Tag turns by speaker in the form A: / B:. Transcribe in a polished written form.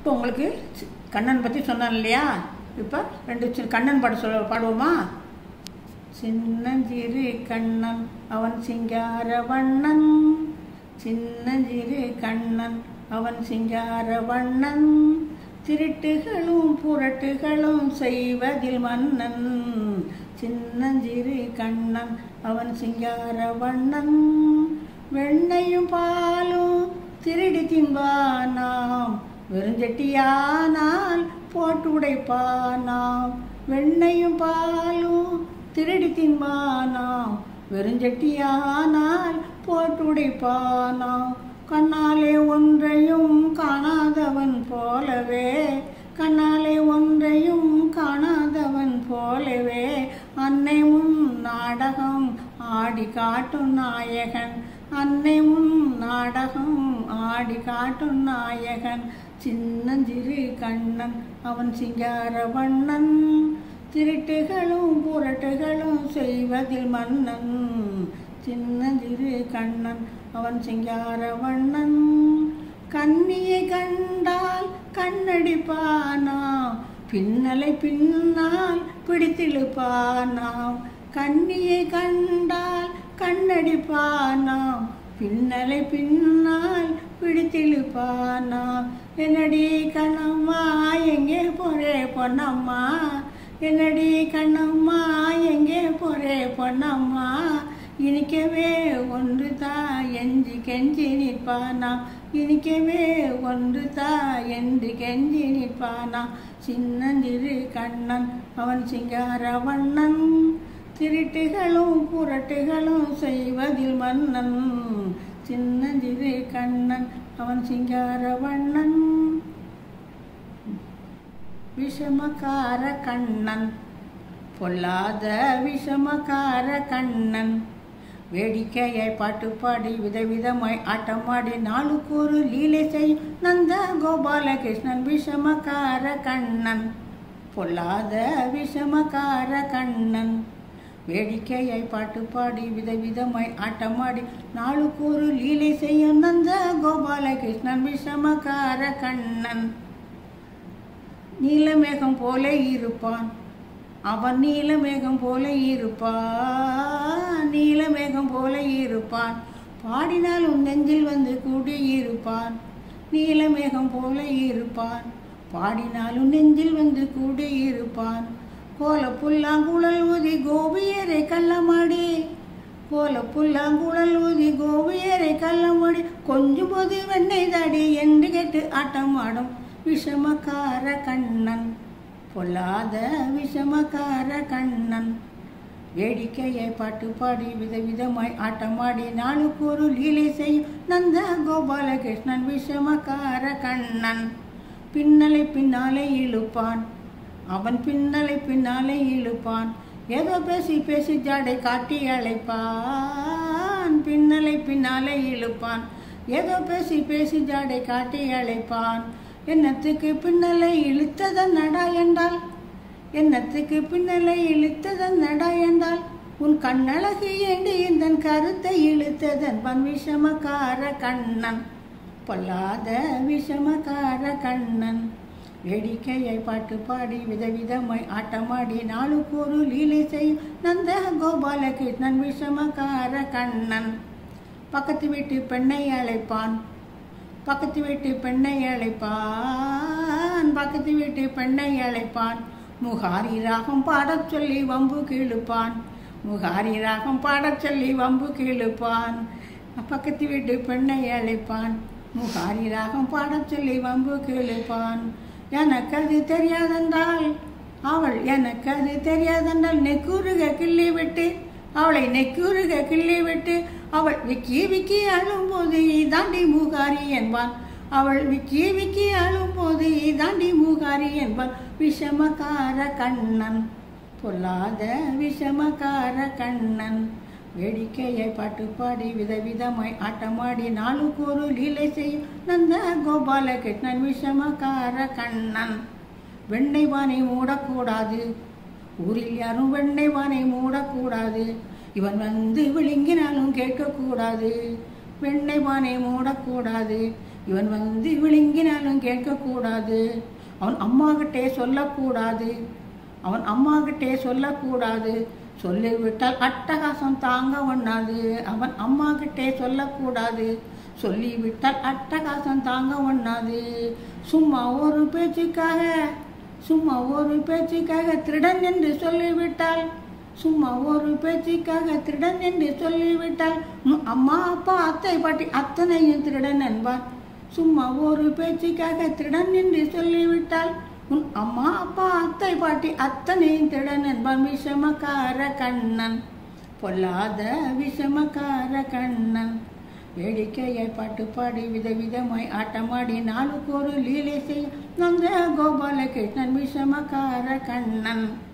A: இப்போ உங்களுக்கு கண்ணன் பற்றி சொன்னான் இல்லையா? இப்போ ரெண்டு கண்ணன் பாடுவோமா? சின்னஞ்சிறு கண்ணன் அவன் சிங்கார வண்ணன், சின்னஞ்சிறு கண்ணன் அவன் சிங்கார வண்ணன், திருட்டுகளும் புரட்டுகளும் செய்வதில் மன்னன். சின்னஞ்சிறு கண்ணன் அவன் சிங்கார வண்ணன், வெண்ணையும் பாலும் திருடி தின்பானாம், வெறுஞ்சட்டியானால் போட்டு உடைப்பானாம். வெண்ணையும் பாலும் திருடி தின்பானாம், வெறுஞ்சட்டியானால் போட்டு உடைப்பானாம். கண்ணாலே ஒன்றையும் காணாதவன் போலவே, கண்ணாலே ஒன்றையும் காணாதவன் போலவே, அன்னை முன் நாடகம் ஆடி காட்டும் நாயகன், அன்னை முன் நாடகம் ஆடி காட்டும் நாயகன். சின்னஞ்சிறு கண்ணன் அவன் சிங்கார வண்ணன், திருட்டுகளும் புரட்டுகளும் செய்வதில் மன்னன். சின்னஞ்சிறு கண்ணன் அவன் சிங்கார வண்ணன், கண்ணியை கண்டால் கண்ணடிப்பானாம், பின்னலை பின்னால் பிடித்திழுப்பானாம். கண்ணியை கண்டால் கண்ணடிப்பானாம், பின்னலை பின்னால் பிடித்திழுப்பானாம். என்னடி கண்ணம்மா எங்கே போறே பொன்னம்மா, என்னடி கண்ணம்மா எங்கே போறே பொன்னம்மா, இனிக்கவே ஒன்று தா என்று கெஞ்சி நிற்பானாம், இனிக்கவே ஒன்று தா என்று கெஞ்சி நிற்பானாம். சின்னஞ்சிறு கண்ணன் அவன் சிங்கார வண்ணன், திருட்டுகளும் புரட்டுகளும் செய்வதில் மன்னன். சின்னஞ்சிறு கண்ணன் அவன் சிங்கார வண்ணன். விஷமக்கார கண்ணன் பொல்லாத விஷமக்கார கண்ணன், வேடிக்கையாய் பாட்டு பாடி விதவிதமாய் ஆட்டமாடி நாளுக்கு ஒரு லீலை செய்யும் நந்த கோபாலகிருஷ்ணன். விஷமக்கார கண்ணன் பொல்லாத விஷமக்கார கண்ணன், வேடிக்கையாய் பாட்டு பாடி விதவிதமாய் ஆட்டமாடி நாளுக்கு ஒரு லீலை செய்யும் நந்த கோபாலகிருஷ்ணன். விஷமக்கார கண்ணன் நீலமேகம் போல இருப்பான், அவன் நீலமேகம் போல இருப்பான், நீலமேகம் போல இருப்பான், பாடினாலும் நெஞ்சில் வந்து கூடியிருப்பான். நீலமேகம் போல இருப்பான், பாடினாலும் நெஞ்சில் வந்து கூடியிருப்பான். கோல புல்லாங்குழல் ஊதி கோபியரை கள்ளமாடி, கோல புல்லாங்குழல் ஊதி கோபியரை கள்ளமாடி, கொஞ்சம் போது வெண்ணெய் தாடி என்று கேட்டு ஆட்டமாடும் விஷமக்கார கண்ணன். பொல்லாத விஷமக்கார கண்ணன், வேடிக்கையை பாட்டு பாடி விதவிதமாய் ஆட்டமாடி நாளுக்கு ஒரு லீலை செய்யும் நந்த கோபாலகிருஷ்ணன். விஷமக்கார கண்ணன் பின்னலை பின்னாலே இழுப்பான், அவன் பின்னலை பின்னாலே இழுப்பான், ஏதோ பேசி பேசி ஜாடை காட்டி அழைப்பான். பின்னலை பின்னாலே இழுப்பான், ஏதோ பேசி பேசி ஜாடை காட்டி அழைப்பான். என்னத்துக்கு பின்னலை இழுத்ததன் நடா என்றால், என்னத்துக்கு பின்னலை இழுத்ததன் நடா என்றால், உன் கண்ணழகு ஏண்டி இந்த கருத்தை இழுத்ததன் பன். விஷமக்கார கண்ணன் பொல்லாத விஷமக்கார கண்ணன், வேடிக்கையை பாட்டு பாடி விதவிதமாய் ஆட்டமாடி நாளுக்கு ஒரு லீலை செய்யும் நந்த கோபாலகிருஷ்ணன். விஷமக்கார கண்ணன் பக்கத்து வீட்டு பெண்ணை அழைப்பான், பக்கத்து வீட்டு பெண்ணை அழைப்பான், பக்கத்து வீட்டு பெண்ணை அழைப்பான். முகாரி ராகம் பாடச் சொல்லி வம்பு கிழுப்பான், முகாரி ராகம் பாடச் சொல்லி வம்பு கிழுப்பான். பக்கத்து வீட்டு பெண்ணை அழைப்பான், முகாரி ராகம் பாடச் சொல்லி வம்பு கிழுப்பான். எனக்கு அது தெரியாதென்றால் அவள், எனக்கு அது தெரியாதென்றால் நெக்குருக கிள்ளி விட்டு, அவளை நெக்குருக கிள்ளி விட்டு, அவள் விக்கி விக்கி அழும்போது இதாண்டி மூகாரி என்பான், அவள் விக்கி விக்கி அழும்போது இதாண்டி மூகாரி என்பான். விஷமக்கார கண்ணன் பொல்லாத விஷமக்கார கண்ணன், வேடிக்கையை பாட்டு பாடி விதவிதமாய் ஆட்டமாடி நாளுக்கு ஒரு லீலை செய்யும் நந்த கோபாலகிருஷ்ணன். விஷமக்கார கண்ணன் வெண்ணெய் வானை மூடக்கூடாது, ஊரில் யாரும் வெண்ணெய் வானை மூடக்கூடாது, இவன் வந்து விழுங்கினாலும் கேட்கக்கூடாது. வெண்ணெய் வானை மூடக்கூடாது, இவன் வந்து விழுங்கினாலும் கேட்கக்கூடாது. அவன் அம்மாகிட்டே சொல்லக்கூடாது. அவன் அம்மாகிட்டே சொல்லக்கூடாது. சொல்லிவிட்டால் அட்டகாசம் தாங்க ஒண்ணாது. அவன் அம்மாகிட்டே சொல்லக்கூடாது. சொல்லிவிட்டால் அட்டகாசம் தாங்க ஒண்ணாது. சும்மா ஒரு பேச்சுக்காக திருடன் என்று சொல்லிவிட்டால், சும்மா ஒரு பேச்சுக்காக திருடன் என்று சொல்லிவிட்டால் அம்மா அப்பா அத்தை பாட்டி அத்தனையும் திருடன் என்பார். சும்மா ஒரு பேச்சுக்காக திருடன் என்று சொல்லிவிட்டால் உன் அம்மா அப்பா அத்தை பாட்டி அத்தனையும் திருடன் என்பான். விஷமக்கார கண்ணன், பொல்லாத விஷமக்கார கண்ணன். வேடிக்கையை பாட்டு பாடி விதவிதமாய் ஆட்டமாடி நாளுக்கு ஒரு லீலை செய்ய நந்த கோபாலகிருஷ்ணன் விஷமக்கார கண்ணன்.